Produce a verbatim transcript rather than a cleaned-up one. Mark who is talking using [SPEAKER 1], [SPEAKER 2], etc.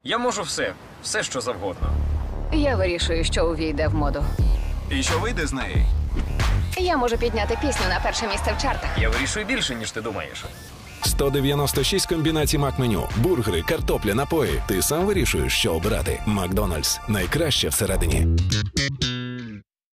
[SPEAKER 1] Я можу все. Все, що завгодно.
[SPEAKER 2] Я вирішую, що увійде в моду.
[SPEAKER 3] І що вийде з неї?
[SPEAKER 2] Я можу підняти пісню на перше місце в чартах.
[SPEAKER 1] Я вирішую більше, ніж ти думаєш.
[SPEAKER 4] сто дев'яносто шість комбінацій Мак-меню. Бургери, картопля, напої. Ти сам вирішуєш, що обирати. Макдональдс. Найкраще всередині.